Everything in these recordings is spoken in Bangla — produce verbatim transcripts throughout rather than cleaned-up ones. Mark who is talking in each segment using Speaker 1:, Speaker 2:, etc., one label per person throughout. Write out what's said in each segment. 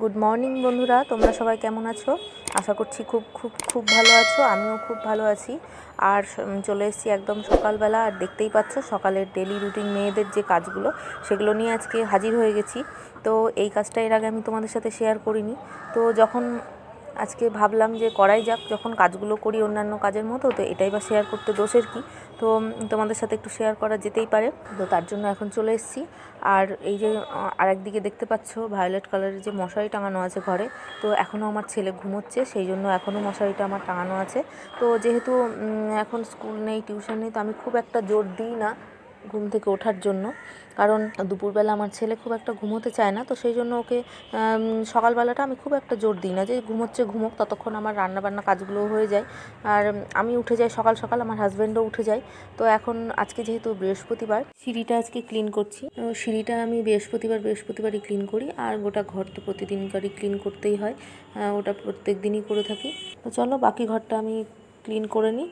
Speaker 1: গুড মর্নিং বন্ধুরা, তোমরা সবাই কেমন আছো? আশা করছি খুব খুব খুব ভালো আছো। আমিও খুব ভালো আছি। আর চলে এসেছি একদম সকালবেলা। আর দেখতেই পাচ্ছ সকালের ডেলি রুটিন মেয়েদের যে কাজগুলো, সেগুলো নিয়ে আজকে হাজির হয়ে গেছি। তো এই কাজটা এর আগে আমি তোমাদের সাথে শেয়ার করিনি। তো যখন আজকে ভাবলাম যে করাই যাক, যখন কাজগুলো করি অন্যান্য কাজের মতো, তো এটাই বা শেয়ার করতে দোষের কি? তো তোমাদের সাথে একটু শেয়ার করা যেতেই পারে। তো তার জন্য এখন চলে এসেছি। আর এই যে আরেকদিকে দেখতে পাচ্ছ ভায়োলেট কালারের যে মশারি টাঙানো আছে ঘরে, তো এখনও আমার ছেলে ঘুমোচ্ছে, সেই জন্য এখনও মশারিটা আমার টাঙানো আছে। তো যেহেতু এখন স্কুল নেই, টিউশন নেই, তো আমি খুব একটা জোর দিই না ঘুম থেকে ওঠার জন্য, কারণ দুপুরবেলা আমার ছেলে খুব একটা ঘুমোতে চায় না। তো সেই জন্য ওকে সকালবেলাটা আমি খুব একটা জোর দিই না, যে ঘুমোচ্ছে ঘুমোক, ততক্ষণ আমার রান্নাবান্না কাজগুলো হয়ে যায়। আর আমি উঠে যাই সকাল সকাল, আমার হাজব্যান্ডও উঠে যায়। তো এখন আজকে যেহেতু বৃহস্পতিবার, সিঁড়িটা আজকে ক্লিন করছি। সিঁড়িটা আমি বৃহস্পতিবার বৃহস্পতিবারই ক্লিন করি। আর গোটা ঘর তো প্রতিদিনকারই ক্লিন করতেই হয়, ওটা প্রত্যেক দিনই করে থাকি। তো চলো বাকি ঘরটা আমি ক্লিন করে নিই।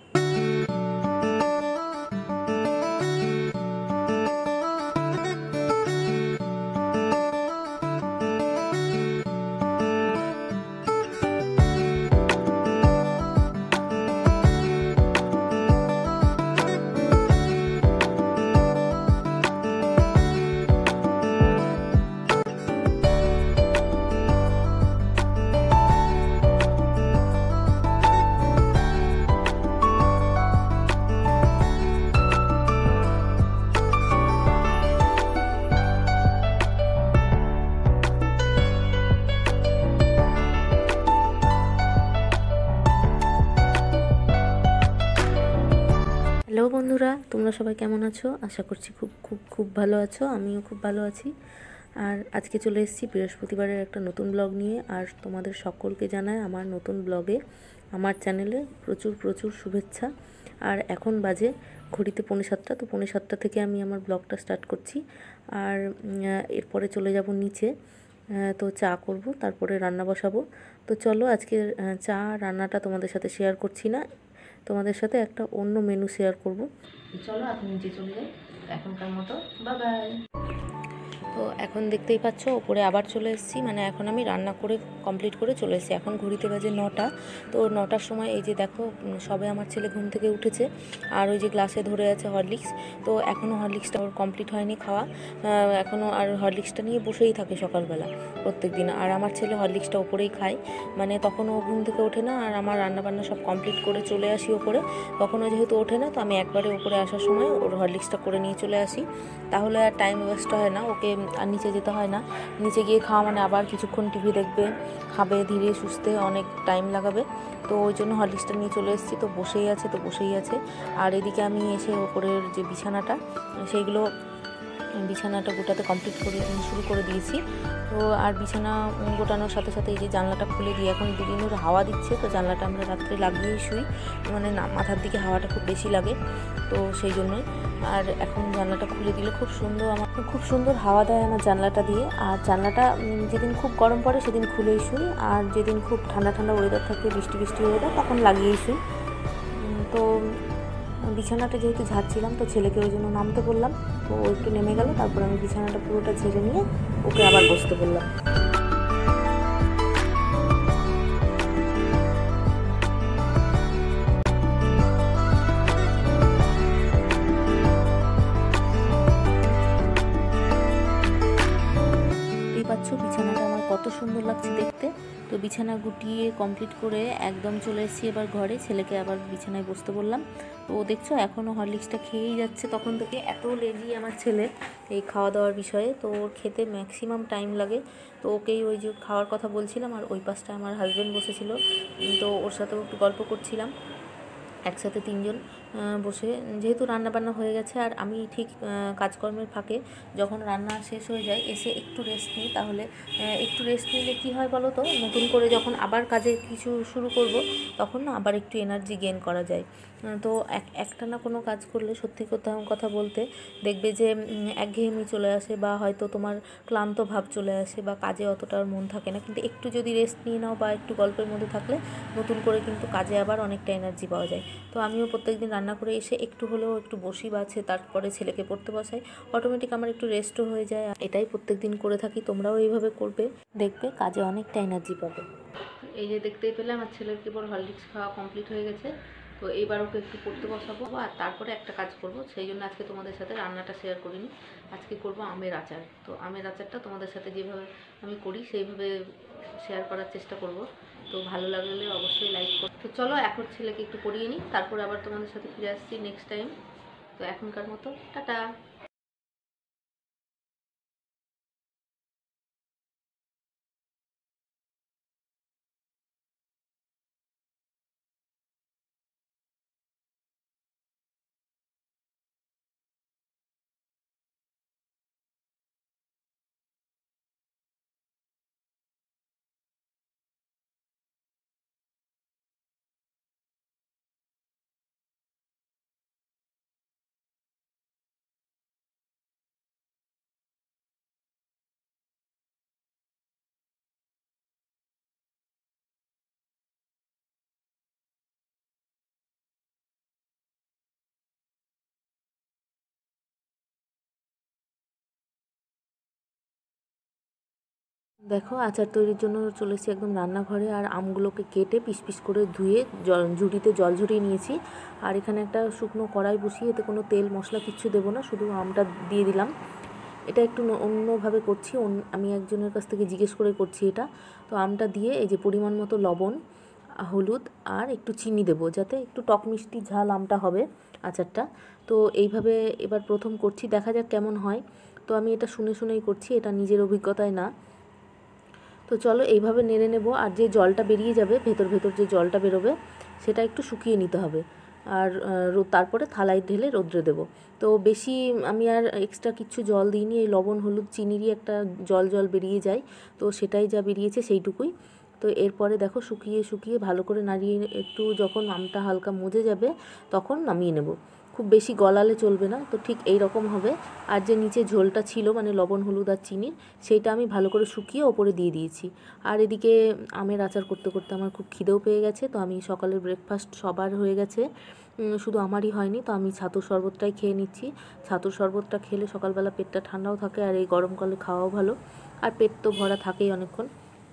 Speaker 1: হ্যালো বন্ধুরা, তোমরা সবাই কেমন আছো? আশা করছি খুব খুব খুব ভালো আছো। আমিও খুব ভালো আছি। আর আজকে চলে এসেছি বৃহস্পতিবারের একটা নতুন ব্লগ নিয়ে। আর তোমাদের সকলকে জানাই আমার নতুন ব্লগে, আমার চ্যানেলে প্রচুর প্রচুর শুভেচ্ছা। আর এখন বাজে ঘড়িতে পৌনে সাতটা। তো পৌনে সাতটা থেকে আমি আমার ব্লগটা স্টার্ট করছি। আর এরপরে চলে যাব নিচে, তো চা করব, তারপরে রান্না বসাবো। তো চলো আজকে চা রান্নাটা তোমাদের সাথে শেয়ার করছি না, তোমাদের সাথে একটা অন্য মেনু শেয়ার করব। চলো এখন নিচে চলে যাই এখনকার মতো। Bye bye. তো এখন দেখতেই পাচ্ছ ওপরে আবার চলে এসেছি, মানে এখন আমি রান্না করে কমপ্লিট করে চলে এসেছি। এখন ঘড়িতে বাজে নটা। তো নটার সময় এই যে দেখো সবে আমার ছেলে ঘুম থেকে উঠেছে, আর ওই যে গ্লাসে ধরে আছে হরলিক্স। তো এখনও হরলিক্সটা ওর কমপ্লিট হয়নি খাওয়া, এখনও আর হরলিক্সটা নিয়ে বসেই থাকে সকালবেলা প্রত্যেক দিন। আর আমার ছেলে হরলিক্সটা ওপরেই খায়, মানে তখন ও ঘুম থেকে ওঠে না। আর আমার রান্নাবান্না সব কমপ্লিট করে চলে আসি ওপরে, তখনও যেহেতু ওঠে না, তো আমি একবারে ওপরে আসার সময় ওর হরলিক্সটা করে নিয়ে চলে আসি। তাহলে আর টাইম ওয়েস্ট হয় না, ওকে আর নিচে যেতে হয় না। নিচে গিয়ে খাওয়া মানে আবার কিছুক্ষণ টিভি দেখবে, খাবে, ধীরে সুস্থে অনেক টাইম লাগাবে। তো ওই জন্য হরলিক্সটা নিয়ে চলে এসেছি। তো বসেই আছে তো বসেই আছে আর এদিকে আমি এসে ওপরের যে বিছানাটা, সেইগুলো বিছানাটা গোটাতে কমপ্লিট করে শুরু করে দিয়েছি। তো আর বিছানা গোটানোর সাথে সাথে এই যে জানলাটা খুলে দিয়ে, এখন দুদিনের হাওয়া দিচ্ছে, তো জানলাটা আমরা রাত্রে লাগিয়েই শুই, মানে না মাথার দিকে হাওয়াটা খুব বেশি লাগে, তো সেই জন্যই। আর এখন জানলাটা খুলে দিলে খুব সুন্দর, আমার খুব সুন্দর হাওয়া দেয় আমার জানলাটা দিয়ে। আর জানলাটা যেদিন খুব গরম পড়ে সেদিন খুলেই শুই, আর যেদিন খুব ঠান্ডা ঠান্ডা ওয়েদার থাকে, বৃষ্টি বৃষ্টি ওয়েদার, তখন লাগিয়েই শুই। তো বিছানাটা যেহেতু ঝাড়ছিলাম, তো ছেলেকে ওই জন্য নামতে বললাম, তো ও একটু নেমে গেল। তারপর আমি বিছানাটা পুরোটা ঝেড়ে নিয়ে ওকে আবার বসতে বললাম। পাচ্ছ বিছানাটা আমার কত সুন্দর লাগছে দেখতে। তো বিছানা গুটিয়ে কমপ্লিট করে একদম চলে এসেছি এবার ঘরে, ছেলেকে আবার বিছানায় বসতে বললাম। তো ও দেখছো এখনও হরলিক্সটা খেয়েই যাচ্ছে তখন থেকে, এত লেজি আমার ছেলে এই খাওয়া দাওয়ার বিষয়ে। তো ওর খেতে ম্যাক্সিমাম টাইম লাগে। তো ওকেই ওই যে খাওয়ার কথা বলছিলাম, আর ওই পাশটা আমার হাজব্যান্ড বসেছিল, তো ওর সাথেও একটু গল্প করছিলাম একসাথে তিনজন বসে। যেহেতু রান্নাবান্না হয়ে গেছে, আর আমি ঠিক কাজকর্মের ফাঁকে যখন রান্না শেষ হয়ে যায় এসে একটু রেস্ট নিই, তাহলে একটু রেস্ট নিলে কী হয় বলো তো, নতুন করে যখন আবার কাজে কিছু শুরু করব, তখন না আবার একটু এনার্জি গেইন করা যায়। তো এক একটা না কোনো কাজ করলে সত্যি কথা কথা বলতে দেখবে যে একঘেয়েমি চলে আসে, বা হয়তো তোমার ক্লান্ত ভাব চলে আসে, বা কাজে অতটা মন থাকে না। কিন্তু একটু যদি রেস্ট নিয়ে নাও বা একটু গল্পের মধ্যে থাকলে নতুন করে কিন্তু কাজে আবার অনেকটা এনার্জি পাওয়া যায়। তো আমিও প্রত্যেকদিন রান্না রান্না করে এসে একটু হলেও একটু বসি বাছে, তারপরে ছেলেকে পড়তে বসাই, অটোমেটিক আমার একটু রেস্টও হয়ে যায়। এটাই প্রত্যেক দিন করে থাকি, তোমরাও এইভাবে করবে, দেখবে কাজে অনেকটা এনার্জি পাবে। এই যে দেখতেই পেলে আমার ছেলের কেবল হরলিক্স খাওয়া কমপ্লিট হয়ে গেছে। তো এইবার ওকে একটু পড়তে বসাবো আর তারপরে একটা কাজ করব, সেই জন্য আজকে তোমাদের সাথে রান্নাটা শেয়ার করিনি। আজকে করব আমের আচার। তো আমের আচারটা তোমাদের সাথে যেভাবে আমি করি সেইভাবে শেয়ার করার চেষ্টা করব। তো ভালো লাগলে অবশ্যই লাইক করো। তো চলো এখন ছেলেকে একটু পড়িয়ে নিই, তারপরে আবার তোমাদের সাথে ফিরে আসছি নেক্সট টাইম। তো এখনকার মতো টাটা। দেখো আচার তৈরির জন্য চলে এসেছি একদম রান্নাঘরে, আর আমগুলোকে কেটে পিস পিস করে ধুয়ে জল ঝুড়িতে জল ঝরিয়ে নিয়েছি। আর এখানে একটা শুকনো কড়াই বসিয়ে, এতে কোনো তেল মশলা কিচ্ছু দেবো না, শুধু আমটা দিয়ে দিলাম। এটা একটু অন্যভাবে করছি, আমি একজনের কাছ থেকে জিজ্ঞেস করে করছি এটা। তো আমটা দিয়ে এই যে পরিমাণ মতো লবণ, হলুদ আর একটু চিনি দেবো, যাতে একটু টক মিষ্টি ঝাল আমটা হবে আচারটা। তো এইভাবে এবার প্রথম করছি, দেখা যাক কেমন হয়। তো আমি এটা শুনে শুনেই করছি, এটা নিজের অভিজ্ঞতায় না। তো চলো এইভাবে নেড়ে নেব, আর যে জলটা বেরিয়ে যাবে ভেতর ভেতর যে জলটা বেরোবে সেটা একটু শুকিয়ে নিতে হবে। আর তারপরে থালায় ঢেলে রোদ্রে দেব। তো বেশি আমি আর এক্সট্রা কিচ্ছু জল দিইনি, এই লবণ হলুদ চিনিরই একটা জল জল বেরিয়ে যায়, তো সেটাই যা বেরিয়েছে সেইটুকুই। তো এরপরে দেখো শুকিয়ে শুকিয়ে ভালো করে নাড়িয়ে, একটু যখন আমটা হালকা মজে যাবে তখন নামিয়ে নেব। খুব বেশি গলালে চলবে না, তো ঠিক এই রকম হবে। আর যে নিচে ঝোলটা ছিল মানে লবণ হলুদ আর চিনির, সেইটা আমি ভালো করে শুকিয়ে ওপরে দিয়ে দিয়েছি। আর এদিকে আমের আচার করতে করতে আমার খুব খিদেও পেয়ে গেছে, তো আমি সকালের ব্রেকফাস্ট সবার হয়ে গেছে, শুধু আমারই হয়নি। তো আমি ছাতুর শরবতটাই খেয়ে নিচ্ছি। ছাতুর শরবতটা খেলে সকালবেলা পেটটা ঠান্ডাও থাকে, আর এই গরমকালে খাওয়াও ভালো, আর পেট তো ভরা থাকেই অনেকক্ষণ।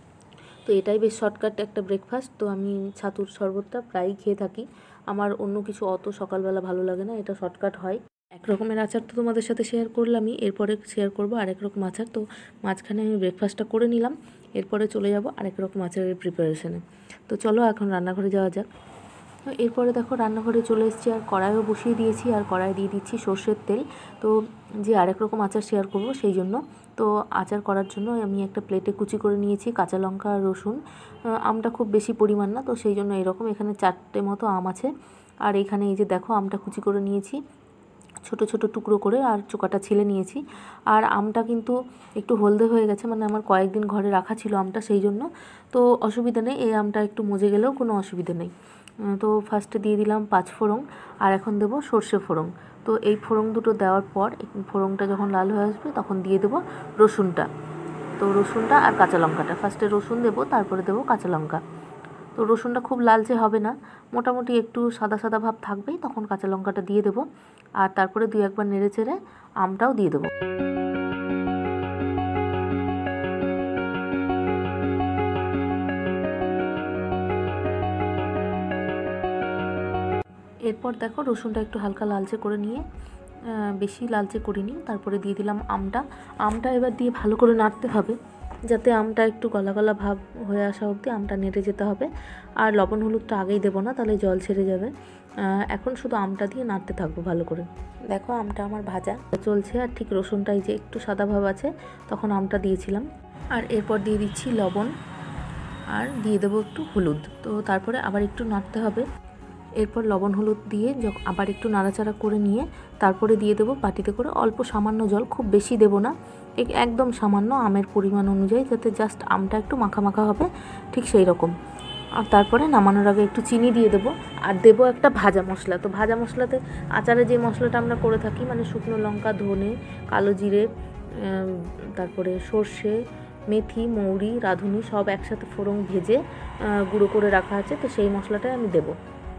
Speaker 1: তো এটাই বেশ শর্টকাট একটা ব্রেকফাস্ট। তো আমি ছাতুর শরবতটা প্রায়ই খেয়ে থাকি, আমার অন্য কিছু অত সকালবেলা ভালো লাগে না, এটা শর্টকাট হয়। এক রকমের আচার তো তোমাদের সাথে শেয়ার করলামই, এরপরে শেয়ার করব আরেক রকম আচার। তো মাঝখানে আমি ব্রেকফাস্টটা করে নিলাম, এরপরে চলে যাব আরেক রকম আচারের প্রিপারেশনে। তো চলো এখন রান্নাঘরে যাওয়া যাক। তো এরপরে দেখো রান্নাঘরে চলে এসেছি, আর কড়াইও বসিয়ে দিয়েছি, আর কড়াই দিয়ে দিচ্ছি সর্ষের তেল। তো যে আরেক রকম আচার শেয়ার করব সেই জন্য, তো আচার করার জন্য আমি একটা প্লেটে কুচি করে নিয়েছি কাঁচা লঙ্কা আর রসুন। আমটা খুব বেশি পরিমাণ না, তো সেই জন্য এরকম এখানে চারটে মতো আম আছে। আর এখানে এই যে দেখো আমটা কুচি করে নিয়েছি ছোট ছোট টুকরো করে, আর চোকাটা ছিলে নিয়েছি। আর আমটা কিন্তু একটু হলদে হয়ে গেছে, মানে আমার কয়েকদিন ঘরে রাখা ছিল আমটা, সেই জন্য। তো অসুবিধা নেই, এই আমটা একটু মজে গেলেও কোনো অসুবিধা নেই। তো ফার্স্টে দিয়ে দিলাম পাঁচ ফোড়ন, আর এখন দেবো সর্ষে ফোড়ন। তো এই ফোড়ন দুটো দেওয়ার পর ফোড়নটা যখন লাল হয়ে আসবে তখন দিয়ে দেবো রসুনটা। তো রসুনটা আর কাঁচা লঙ্কাটা, ফার্স্টে রসুন দেবো তারপরে দেবো কাঁচা লঙ্কা। তো রসুনটা খুব লালচে হবে না, মোটামুটি একটু সাদা সাদা ভাব থাকবেই, তখন কাঁচা লঙ্কাটা দিয়ে দেবো। আর তারপরে দুই একবার নেড়ে চেড়ে আমটাও দিয়ে দেবো। এরপর দেখো রসুনটা একটু হালকা লালচে করে নিয়ে, বেশি লালচে করিনি, তারপরে দিয়ে দিলাম আমটা। আমটা এবার দিয়ে ভালো করে নাড়তে হবে, যাতে আমটা একটু গলা গলা ভাব হয়ে আসা অবধি আমটা নেড়ে যেতে হবে। আর লবণ হলুদটা আগেই দেবো না, তাহলে জল ছেড়ে যাবে। এখন শুধু আমটা দিয়ে নাড়তে থাকবো ভালো করে। দেখো আমটা আমার ভাজা চলছে, আর ঠিক রসুনটাই যে একটু সাদা ভাব আছে তখন আমটা দিয়েছিলাম। আর এরপর দিয়ে দিচ্ছি লবণ, আর দিয়ে দেবো একটু হলুদ। তো তারপরে আবার একটু নাড়তে হবে। এরপর লবণ হলুদ দিয়ে আবার একটু নাড়াচাড়া করে নিয়ে তারপরে দিয়ে দেবো বাটিতে করে অল্প সামান্য জল, খুব বেশি দেবো না, একদম সামান্য আমের পরিমাণ অনুযায়ী, যাতে জাস্ট আমটা একটু মাখা মাখা হবে, ঠিক সেই রকম। আর তারপরে নামানোর আগে একটু চিনি দিয়ে দেবো, আর দেবো একটা ভাজা মশলা। তো ভাজা মশলাতে আচারে যে মশলাটা আমরা করে থাকি, মানে শুকনো লঙ্কা, ধনে, কালো জিরে, তারপরে সর্ষে, মেথি, মৌরি, রাঁধুনি সব একসাথে ফোড়ন ভেজে গুঁড়ো করে রাখা আছে, তো সেই মশলাটাই আমি দেবো।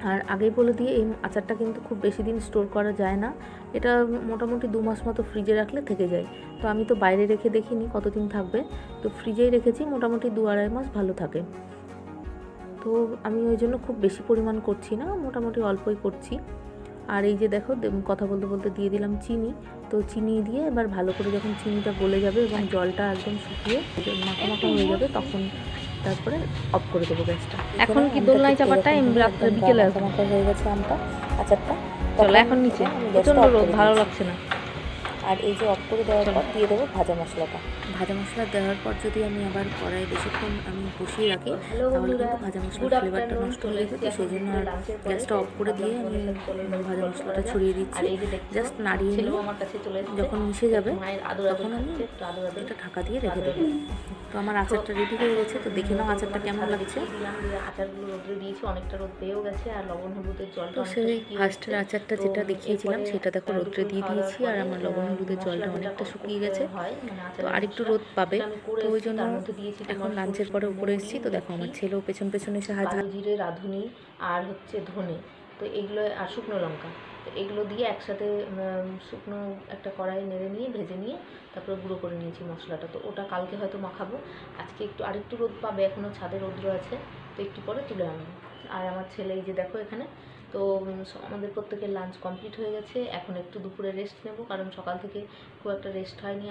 Speaker 1: আর আগেই বলে দিয়ে এই আচারটা কিন্তু খুব বেশি দিন স্টোর করা যায় না, এটা মোটামুটি দু মাস মতো ফ্রিজে রাখলে থেকে যায়। তো আমি তো বাইরে রেখে দেখিনি কতদিন থাকবে, তো ফ্রিজেই রেখেছি, মোটামুটি দু আড়াই মাস ভালো থাকে। তো আমি ওই জন্য খুব বেশি পরিমাণ করছি না, মোটামুটি অল্পই করছি। আর এই যে দেখো কথা বলতে বলতে দিয়ে দিলাম চিনি। তো চিনি দিয়ে এবার ভালো করে যখন চিনিটা গলে যাবে এবং জলটা একদম শুকিয়ে মাখা মাখা হয়ে যাবে, তখন তারপরে অফ করে দেবো গ্যাসটা।
Speaker 2: এখন কি দোলনায় চাপার টাইম? রাত্রে বিকেলে
Speaker 1: মাখা মাখা হয়ে গেছে আমটা, আচারটা।
Speaker 2: চলো এখন নিচে, প্রচণ্ড রোদ, ভালো লাগছে না।
Speaker 1: আর এই যে অফ করে দেওয়ার পর দিয়ে দেবো ভাজা মশলাটা। ভাজা মশলা দেওয়ার পর যদি আমি আবার কড়াই বেশিক্ষণ আমি বসিয়ে রাখি, তাহলে কিন্তু ভাজা মশলার ফ্লেভারটা নষ্ট হয়ে যাবে। সেই জন্য আর গ্যাসটা অফ করে দিয়ে আমি ভাজা মশলাটা ছড়িয়ে দিচ্ছি। জাস্ট নাড়িয়ে নিয়ে যখন মিশে যাবে তখন আমি এটা ঢাকা দিয়ে রেখে দেবো। তো আমার আচারটা রেডি হয়ে গেছে, তো দেখে নাও আচারটা কেমন লাগছে।
Speaker 2: আচারগুলো রোদ্রে দিয়েছি, অনেকটা রোদ পেয়েও গেছে, আর লবণ হলুদের জলটা
Speaker 1: তো সেই ফার্স্টের আচারটা যেটা দেখিয়েছিলাম সেটা দেখো রোদ্রে দিয়ে দিয়েছি, আর আমার লবণ হলুদের জলটা অনেকটা শুকিয়ে গেছে, তো আরেকটু রোদ পাবে। তো ওই জন্য এখন লাঞ্চের পরে উপরে এসেছি। তো দেখো আমার ছেলেও পেছন পেছন এসে হাত
Speaker 2: জিরে, রাঁধুনি আর হচ্ছে ধনে, তো এগুলো আর শুকনো লঙ্কা, তো এগুলো দিয়ে একসাথে শুকনো একটা কড়াই নেড়ে নিয়ে ভেজে নিয়ে তারপরে গুঁড়ো করে নিয়েছি মশলাটা। তো ওটা কালকে হয়তো মাখাবো, আজকে একটু আরেকটু রোদ পাবে, এখনও ছাদে রৌদ্র আছে, তো একটু পরে তুলে আনবো। আর আমার ছেলে এই যে দেখো এখানে, তো আমাদের প্রত্যেকের লাঞ্চ কমপ্লিট হয়ে গেছে, এখন একটু দুপুরে রেস্ট নেব, কারণ সকাল থেকে খুব একটা রেস্ট হয়নি।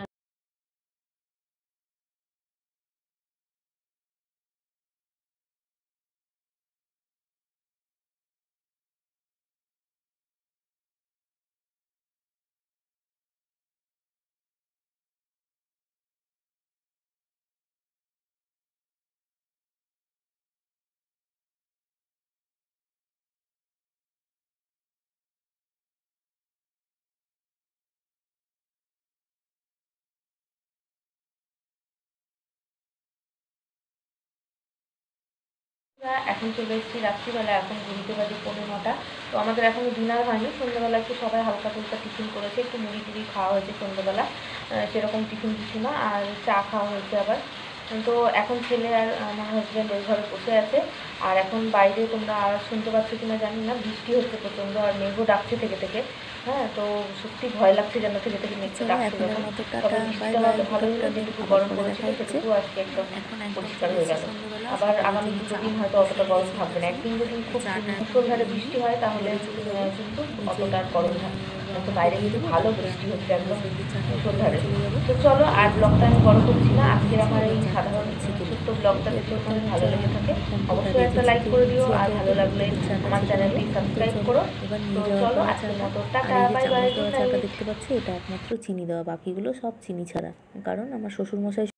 Speaker 2: এখন চলে এসেছি রাত্রিবেলা, এখন ঘুরতে বাজে পনেরো নটা। তো আমাদের এখনও ডিনার হয়নি, সন্ধ্যাবেলা একটু সবাই হালকা ফুলকা টিফিন করেছে, একটু মুড়ি টুড়ি খাওয়া হয়েছে সন্ধ্যাবেলা, সেরকম টিফিন কিছু না, আর চা খাওয়া হয়েছে আবার। তো এখন ছেলে আর আমার হাজব্যান্ড ওই ঘরে বসে আছে, আর এখন বাইরে তোমরা আওয়াজ শুনতে পাচ্ছ কিনা জানি না, বৃষ্টি হচ্ছে প্রচণ্ড, আর মেঘও ডাকছে থেকে থেকে। হ্যাঁ, তো সত্যি ভয় লাগছে যেন থেকে থেকে মেঘটা ডাকছে যখন, তবে বৃষ্টিটা হয়তো ভালো হলো, যেটুকু গরম পড়েছিল সেটুকু আজকে একদম পরিষ্কার হয়ে গেল। আবার আগামী দুটো দিন হয়তো অতটা গরম থাকবে না, একদিন যদি খুব মুষলধারে বৃষ্টি হয় তাহলে কিন্তু অতটা গরম থাকবে, তো বাইরে কিন্তু ভালো বৃষ্টি হচ্ছে একদম মুষলধারে। তো চলো আর ব্লগটা আমি বড় করছি না, আজকের আমার এই সাধারণ ছোট্ট ব্লগটা যদি তোমাদের ভালো লেগে থাকে অবশ্যই একটা লাইক করে দিও, আর ভালো লাগলে আমার চ্যানেলটি সাবস্ক্রাইব করো। তো চলো আজকের মতো টাটা, বাই বাই।
Speaker 1: দেখতে পাচ্ছ এটা একমাত্র চিনি দেওয়া, বাকিগুলো সব চিনি ছাড়া, কারণ আমার শ্বশুরমশাই